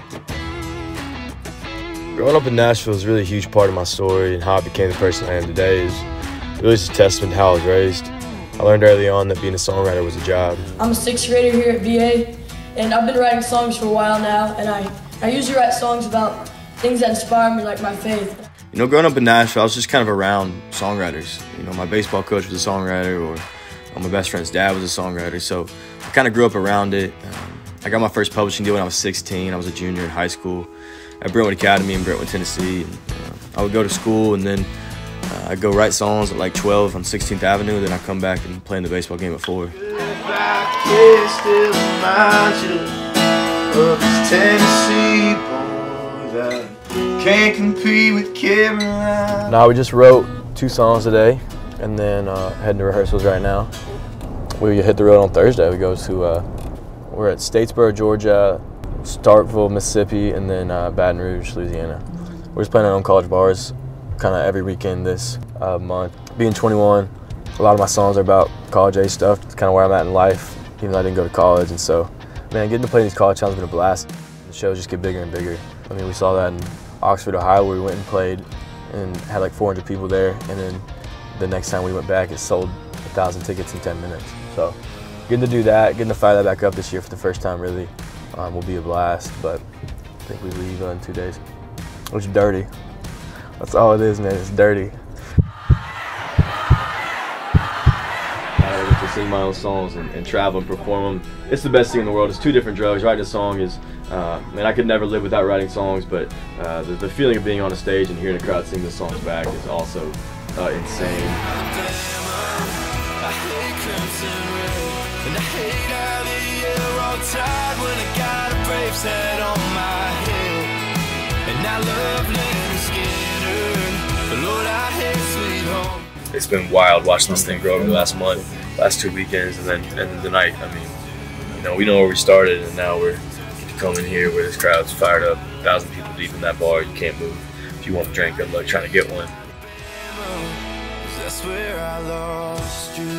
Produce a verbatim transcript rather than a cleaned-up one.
Growing up in Nashville is really a huge part of my story, and how I became the person I am today is really just a testament to how I was raised. I learned early on that being a songwriter was a job. I'm a sixth grader here at V A, and I've been writing songs for a while now, and I, I usually write songs about things that inspire me, like my faith. You know, growing up in Nashville, I was just kind of around songwriters. You know, my baseball coach was a songwriter, or uh, my best friend's dad was a songwriter, so I kind of grew up around it. Um, I got my first publishing deal when I was sixteen. I was a junior in high school at Brentwood Academy in Brentwood, Tennessee. And, uh, I would go to school, and then uh, I'd go write songs at like twelve on sixteenth Avenue, then I'd come back and play in the baseball game at four. Can't compete with Carolina. No, we just wrote two songs today, and then uh, heading to rehearsals right now. We hit the road on Thursday. We go to, uh, we're at Statesboro, Georgia, Starkville, Mississippi, and then uh, Baton Rouge, Louisiana. We're just playing our own college bars kind of every weekend this uh, month. Being twenty-one, a lot of my songs are about college age stuff. It's kind of where I'm at in life, even though I didn't go to college. And so, man, getting to play these college towns has been a blast. The shows just get bigger and bigger. I mean, we saw that in Oxford, Ohio, where we went and played and had like four hundred people there. And then the next time we went back, it sold a thousand tickets in ten minutes. So getting to do that, getting to fire that back up this year for the first time really um, will be a blast. But I think we leave uh, in two days. It's dirty. That's all it is, man. It's dirty. I get to sing my own songs and, and travel and perform them. It's the best thing in the world. It's two different drugs. Writing a song is, uh, man, I could never live without writing songs, but uh, the, the feeling of being on a stage and hearing a crowd sing the songs back is also uh, insane. It's been wild watching this thing grow over the last month, last two weekends, and then and then tonight. I mean, you know, we know where we started, and now we're coming here where this crowd's fired up, a thousand people deep in that bar. You can't move. If you want a drink, good luck trying to get one. That's where I lost you.